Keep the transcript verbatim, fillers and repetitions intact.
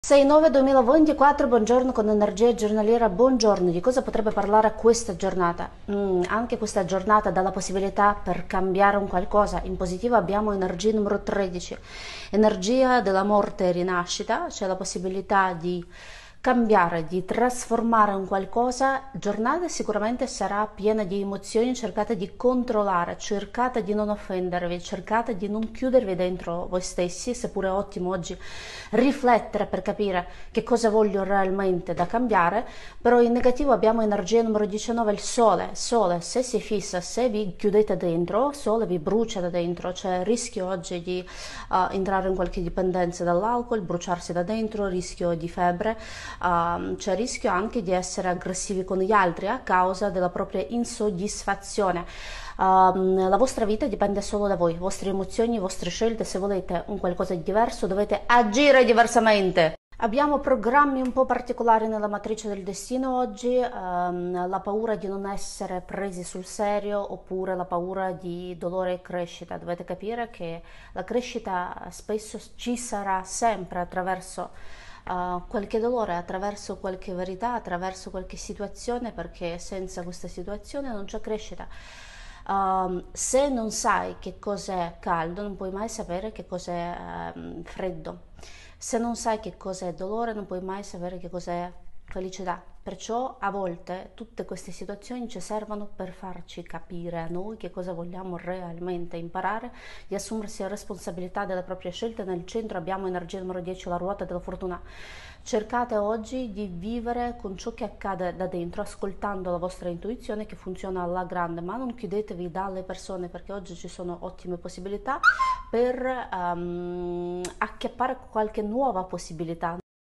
sei nove duemilaventiquattro, buongiorno con energia giornaliera, buongiorno. Di cosa potrebbe parlare questa giornata? Mm, anche questa giornata dà la possibilità per cambiare un qualcosa. In positivo abbiamo energia numero tredici, energia della morte e rinascita, c'è la possibilità di cambiare, di trasformare un qualcosa. Giornata sicuramente sarà piena di emozioni, cercate di controllare, cercate di non offendervi, cercate di non chiudervi dentro voi stessi, seppure è ottimo oggi riflettere per capire che cosa voglio realmente da cambiare. Però in negativo abbiamo energia numero diciannove, il sole. Sole, se si fissa, se vi chiudete dentro, sole vi brucia da dentro, c'è rischio oggi di uh, entrare in qualche dipendenza dall'alcol, bruciarsi da dentro, rischio di febbre. Uh, c'è rischio anche di essere aggressivi con gli altri a causa della propria insoddisfazione. Uh, la vostra vita dipende solo da voi, vostre emozioni, vostre scelte. Se volete un qualcosa di diverso dovete agire diversamente. Abbiamo programmi un po' particolari nella matrice del destino oggi, um, la paura di non essere presi sul serio oppure la paura di dolore e crescita. Dovete capire che la crescita spesso ci sarà sempre attraverso uh, qualche dolore, attraverso qualche verità, attraverso qualche situazione, perché senza questa situazione non c'è crescita. Um, se non sai che cos'è caldo, non puoi mai sapere che cos'è um, freddo. Se non sai che cos'è dolore, non puoi mai sapere che cos'è felicità. Perciò a volte tutte queste situazioni ci servono per farci capire a noi che cosa vogliamo realmente imparare, di assumersi la responsabilità delle proprie scelte. Nel centro abbiamo energia numero dieci, la ruota della fortuna. Cercate oggi di vivere con ciò che accade da dentro, ascoltando la vostra intuizione che funziona alla grande, ma non chiudetevi dalle persone, perché oggi ci sono ottime possibilità per um, acchiappare qualche nuova possibilità.